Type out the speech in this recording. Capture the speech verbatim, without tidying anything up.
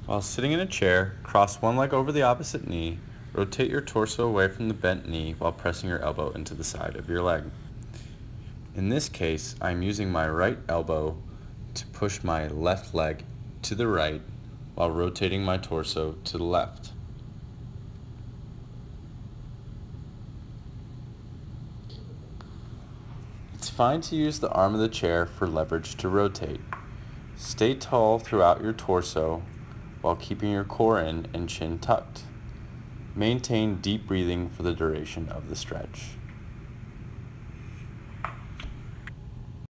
While sitting in a chair, cross one leg over the opposite knee. Rotate your torso away from the bent knee while pressing your elbow into the side of your leg. In this case, I am using my right elbow to push my left leg to the right while rotating my torso to the left. It's fine to use the arm of the chair for leverage to rotate. Stay tall throughout your torso while keeping your core in and chin tucked. Maintain deep breathing for the duration of the stretch.